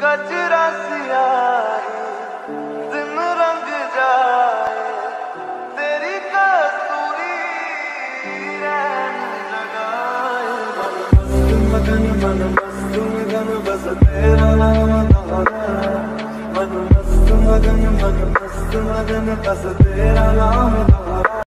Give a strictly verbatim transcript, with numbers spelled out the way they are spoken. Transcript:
कचरा सियाही दिन रंग जाए, तेरी कसूरी रैन जगाए। मन मस्त मगन मन मस्त मगन बस तेरा नाम दोहराए। मन मस्त मगन मन मस्त मगन बस तेरा नाम दोहराए।